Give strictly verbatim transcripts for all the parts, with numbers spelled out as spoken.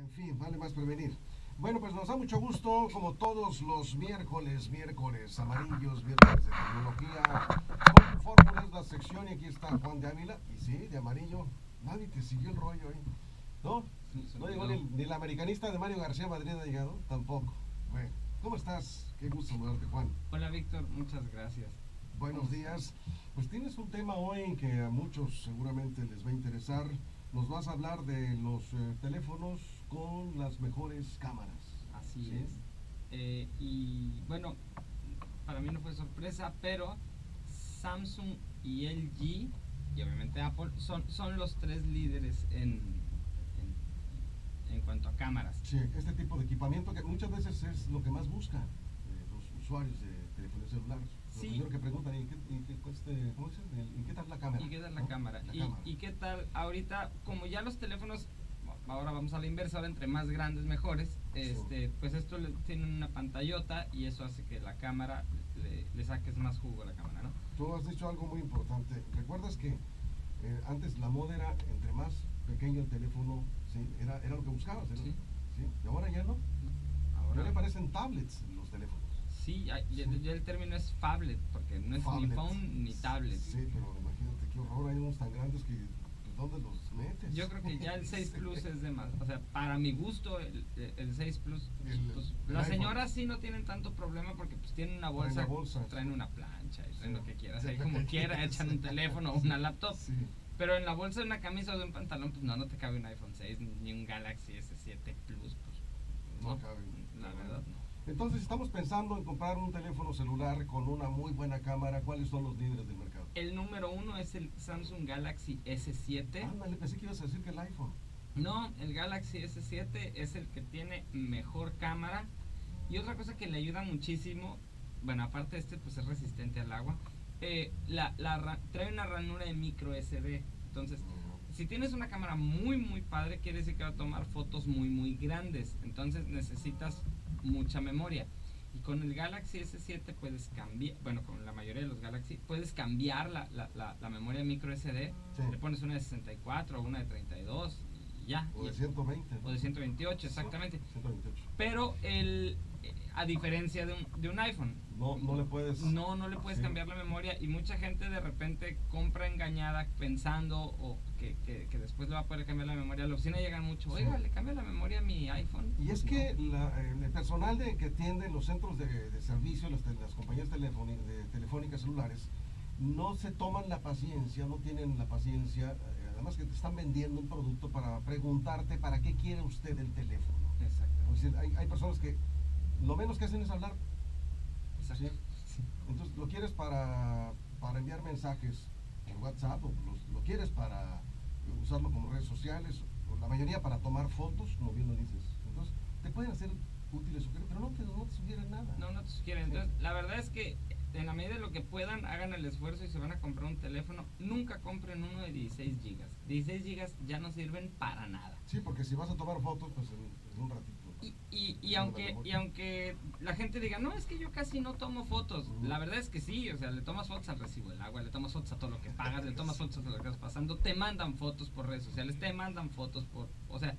En fin, vale más prevenir. Bueno, pues nos da mucho gusto, como todos los miércoles, miércoles amarillos, miércoles de tecnología. Con Fórmula es la sección y aquí está Juan de Ávila. Y sí, de amarillo, nadie te siguió el rollo ahí. ¿No? No llegó ni, ni el americanista de Mario García Madrid ha llegado, tampoco. Bueno, ¿cómo estás? Qué gusto saludarte, Juan. Hola, Víctor, muchas gracias. Buenos días. Pues tienes un tema hoy que a muchos seguramente les va a interesar. Nos vas a hablar de los eh, teléfonos con las mejores cámaras. Así ¿sí? es. Eh, y bueno, para mí no fue sorpresa, pero Samsung y L G y obviamente Apple son, son los tres líderes en, en, en cuanto a cámaras. Sí, este tipo de equipamiento que muchas veces es lo que más buscan eh, los usuarios de telefonía celular. Sí. Lo primero que preguntan, ¿y qué, y qué, este, ¿cómo dice? ¿Y qué tal la cámara? ¿Y qué tal la ¿no? cámara? La ¿Y, cámara. ¿Y qué tal ahorita, como ya los teléfonos, ahora vamos a la inversa, ahora entre más grandes mejores, este, sí. Pues esto le, tiene una pantallota y eso hace que la cámara le, le saques más jugo a la cámara, ¿no? Tú has dicho algo muy importante. ¿Recuerdas que eh, antes la moda era entre más pequeño el teléfono, ¿sí? era, era lo que buscabas, ¿no? Sí. ¿Sí? Y ahora ya no. Ahora ya le parecen tablets los teléfonos. Sí, ya, ya, ya el término es phablet, porque no es Phablet. ni phone ni tablet. Sí, pero imagínate qué horror, hay unos tan grandes que pues, ¿dónde los metes? Yo creo que ya el seis Plus es de más, o sea, para mi gusto el, el seis Plus, el, pues, el las iPhone. Señoras sí no tienen tanto problema porque pues tienen una bolsa, traen, bolsa, traen sí. una plancha y traen sí. lo que quieras, ahí como quiera echan un teléfono o una laptop. Sí. Pero en la bolsa de una camisa o de un pantalón, pues no, no te cabe un iPhone seis ni un Galaxy S siete Plus, pues no, no, cabe. la verdad no. Entonces estamos pensando en comprar un teléfono celular con una muy buena cámara. ¿Cuáles son los líderes del mercado? El número uno es el Samsung Galaxy S siete. Ándale, pensé que ibas a decir que el iPhone. No, el Galaxy S siete es el que tiene mejor cámara. Y otra cosa que le ayuda muchísimo, bueno, aparte de este, pues es resistente al agua. Eh, la, la, trae una ranura de micro S D. Entonces, uh-huh. si tienes una cámara muy, muy padre, quiere decir que va a tomar fotos muy, muy grandes. Entonces necesitas mucha memoria. Y con el Galaxy S siete puedes cambiar, bueno, con la mayoría de los Galaxy, puedes cambiar la, la, la, la memoria micro S D. Sí. Le pones una de sesenta y cuatro o una de treinta y dos y ya. O de ciento veinte. O de ciento veintiocho, exactamente. ciento veintiocho. Pero el, a diferencia de un, de un iPhone, no, no le puedes. No, no le puedes sí. cambiar la memoria y mucha gente de repente compra engañada pensando o que, que, que después le va a poder cambiar la memoria. A la oficina llegan mucho, oiga, sí. le cambia la memoria a mi iPhone. Y es que la, el personal de, que atiende los centros de, de servicio, las, las compañías telefónicas, de, telefónicas celulares, no se toman la paciencia, no tienen la paciencia, eh, además que te están vendiendo un producto para preguntarte para qué quiere usted el teléfono. Exacto. Es decir, hay, hay personas que lo menos que hacen es hablar. Exacto. ¿Sí? Sí. Entonces, ¿lo quieres para, para enviar mensajes por WhatsApp o lo, lo quieres para usarlo como redes sociales? O la mayoría para tomar fotos, como bien lo dices. Entonces, te pueden hacer útiles, pero no te, no te sugieren nada. No, no te sugieren. Sí. Entonces, la verdad es que en la medida de lo que puedan, hagan el esfuerzo y se van a comprar un teléfono. Nunca compren uno de dieciséis gigas. dieciséis gigas ya no sirven para nada. Sí, porque si vas a tomar fotos, pues en, en un ratito. Y, y, y, aunque, y aunque la gente diga, no, es que yo casi no tomo fotos. Uh-huh. La verdad es que sí, o sea, le tomas fotos al recibo del agua, le tomas fotos a todo lo que pagas, le tomas fotos a todo lo que estás pasando, te mandan fotos por redes sociales, te mandan fotos por, o sea,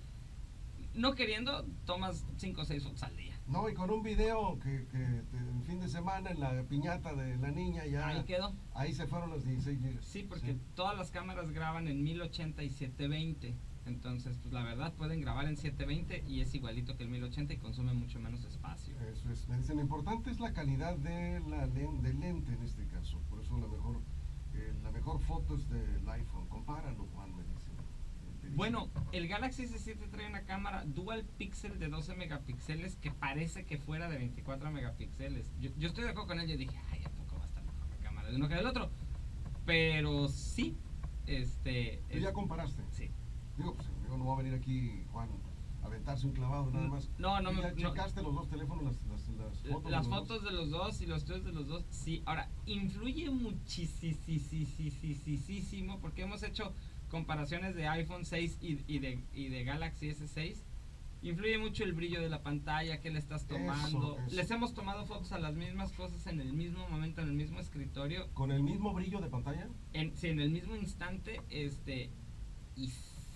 no queriendo, tomas cinco o seis fotos al día. No, y con un video que, que el fin de semana en la piñata de la niña ya... Ahí quedó. Ahí se fueron los dieciséis gigas. Sí, porque sí. todas las cámaras graban en mil ochenta y setecientos veinte. Entonces, pues la verdad pueden grabar en setecientos veinte y es igualito que el mil ochenta y consume mucho menos espacio. Eso es, me dicen, lo importante es la calidad de la len, del lente en este caso. Por eso la mejor eh, la mejor foto es del iPhone. Compáralo, Juan, me dicen. Bueno, el Galaxy S siete trae una cámara dual pixel de doce megapíxeles que parece que fuera de veinticuatro megapíxeles. Yo, yo estoy de acuerdo con él, yo dije, ay, ¿a poco va a estar mejor la cámara de uno que del otro? Pero sí, este... ¿Tú es, ya comparaste? Sí. Digo, pues amigo, no va a venir aquí, Juan, a aventarse un clavado nada más. No, no me... ¿Ya checaste no, los dos teléfonos, las, las, las fotos? Las de los fotos dos? de los dos y los tuyos de los dos, sí. Ahora, influye muchísimo porque hemos hecho comparaciones de iPhone seis y, y, de, y de Galaxy S seis. Influye mucho el brillo de la pantalla, que le estás tomando. Eso, eso. Les hemos tomado fotos a las mismas cosas en el mismo momento, en el mismo escritorio. ¿Con el mismo brillo de pantalla? En, sí, en el mismo instante, este, y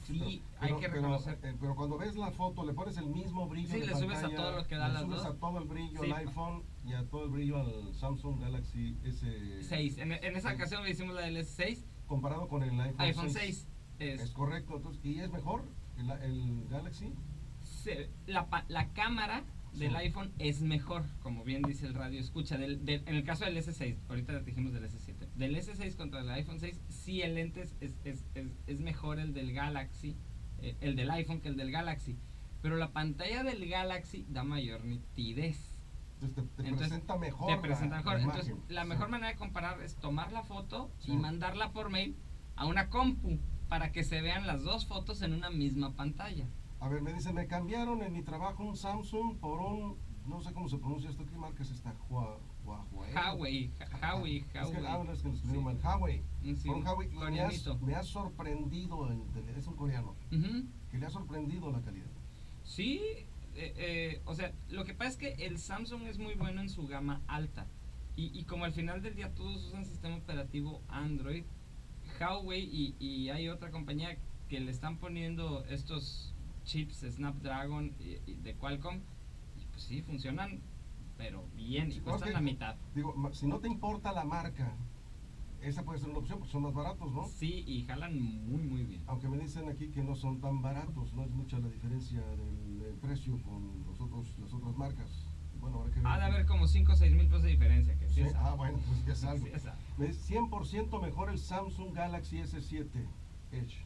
sí, pero, hay pero- que pero, reconocer. eh, pero cuando ves la foto, le pones el mismo brillo Sí, de le subes a pantalla, todo lo que da le las subes dos. a todo el brillo Sí. al iPhone y a todo el brillo al Samsung Galaxy S seis. En, en esa ocasión le hicimos la del S seis, comparado con el iPhone, iPhone seis. seis. Es, Es correcto, entonces, ¿y es mejor el, el Galaxy? se- la, pa- la cámara del Sí. iPhone es mejor, como bien dice el radio escucha. Del, del- en el caso del S seis, ahorita dijimos del S siete. Del S seis contra el iPhone seis, sí el lente es, es, es, es- es mejor el del Galaxy, eh, el del iPhone que el del Galaxy. Pero la pantalla del Galaxy da mayor nitidez. Entonces te, te Entonces, presenta mejor. Te presenta la- mejor. la Entonces, imagen. la Sí. mejor manera de comparar es tomar la foto Sí. y mandarla por mail a una compu para que se vean las dos fotos en una misma pantalla. A ver, me dicen, me cambiaron en mi trabajo un Samsung por un, no sé cómo se pronuncia esto, ¿qué marca es esta? Hua, Hua- Huawei. Huawei, Ja- Huawei, Es que, Huawei. ah, no, es que lo escribieron Sí. mal. Huawei. Sí, Por un Huawei. Y me, has, coreanito. me ha sorprendido, el tele- es un coreano, Ujú. que le ha sorprendido la calidad. Sí, eh, eh, o sea, lo que pasa es que el Samsung es muy bueno en su gama alta. Y, y como al final del día todos usan sistema operativo Android, Huawei y, y hay otra compañía que le están poniendo estos chips Snapdragon y- y de Qualcomm, y pues sí, funcionan, pero bien, y Sí, cuestan ok. la mitad. Digo, ma- si no te importa la marca, esa puede ser una opción, porque son más baratos, ¿no? Sí, y jalan muy, muy bien. Aunque me dicen aquí que no son tan baratos, no es mucha la diferencia del, del precio con los otros, las otras marcas. Bueno, habrá que ver. Ha de haber como cinco o seis mil pesos de diferencia, que sí, Sí, es ah, algo. bueno, pues ya es algo. Sí es algo. Me dice cien por ciento mejor el Samsung Galaxy S siete Edge.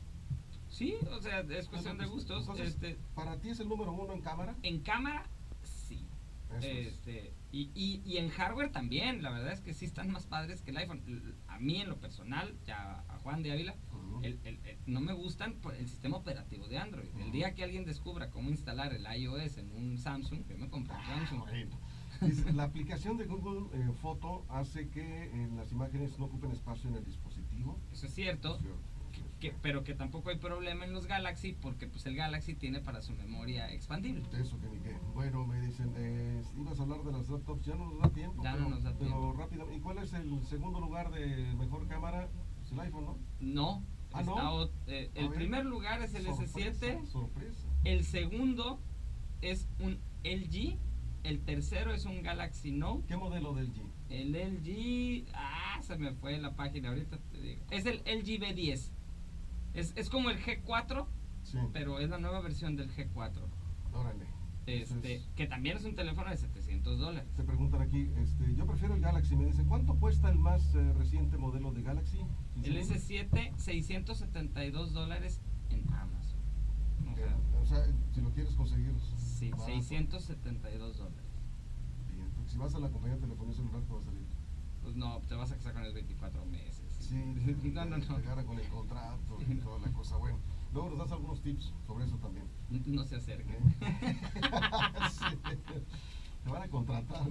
Sí, o sea, es cuestión de gustos. Entonces, este, ¿para ti es el número uno en cámara? En cámara, sí. Eso es. Este, y, y, y en hardware también, la verdad es que sí están más padres que el iPhone. L- A mí en lo personal, ya a Juan de Ávila, Ujú. el- el- el- no me gustan por el sistema operativo de Android. El Ujú. día que alguien descubra cómo instalar el iOS en un Samsung, yo me compro un Ah, Samsung. bueno. Dice, la aplicación de Google eh, Foto hace que eh, las imágenes no ocupen espacio en el dispositivo. Eso es cierto. Es cierto, eso es Que, cierto. pero que tampoco hay problema en los Galaxy porque pues el Galaxy tiene para su memoria expandible. Eso que ni qué. Bueno, me dicen, eh, ibas a hablar de las laptops, ya no nos da tiempo. Ya no pero, nos da pero tiempo. rápido. ¿Y cuál es el segundo lugar de mejor cámara? Es el iPhone, ¿no? No, Ah, está ¿no? ot- eh, A el ver. primer lugar es el S siete. Sorpresa, sorpresa. El segundo es un L G. El tercero es un Galaxy Note. ¿Qué modelo del G? El L G. Ah, se me fue la página, ahorita te digo. Es el L G V diez. Es, es como el G cuatro, Sí. pero es la nueva versión del G cuatro. Órale. Este, Entonces, que también es un teléfono de setecientos dólares. te preguntan aquí, este, yo prefiero el Galaxy. Me dicen, ¿cuánto cuesta el más eh, reciente modelo de Galaxy? El S siete, seiscientos setenta y dos dólares en Amazon. O sea, Eh, o sea, si lo quieres conseguir. sí, barato. seiscientos setenta y dos dólares. Bien, porque si vas a la compañía de telefonía celular te va a salir. Pues no, te vas a casar con el veinticuatro meses. Sí, no, no, te no. agarran con el contrato y toda la cosa. Bueno, luego nos das algunos tips sobre eso también. No se acerquen. ¿Eh? Sí. Te van a contratar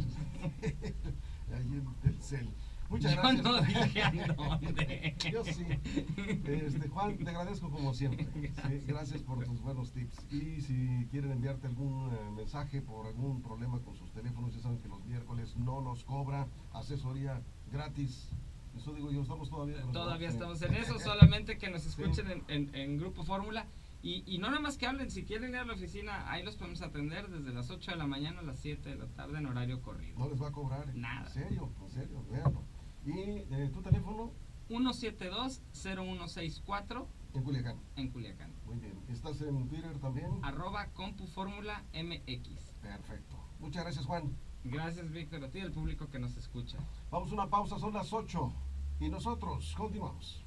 ahí en Telcel. Muchas Yo gracias. no dije a dónde. Yo sí. Este, Juan, te agradezco como siempre. Sí, gracias por tus buenos tips. Y si quieren enviarte algún eh, mensaje por algún problema con sus teléfonos, ya saben que los miércoles no nos cobra asesoría gratis. Eso digo yo, estamos todavía. con los Todavía sí. estamos en eso, solamente que nos escuchen en, en- en Grupo Fórmula. Y, y no nada más que hablen, si quieren ir a la oficina, ahí los podemos atender desde las ocho de la mañana a las siete de la tarde en horario corrido. No les va a cobrar. Nada. En serio, en serio, véanlo. Y eh, tu teléfono uno siete dos, cero uno seis cuatro en Culiacán. en Culiacán. Muy bien. ¿Estás en Twitter también? Arroba Compu Fórmula M X. Perfecto. Muchas gracias, Juan. Gracias, Víctor, a ti y al público que nos escucha. Vamos a una pausa, son las ocho y nosotros continuamos.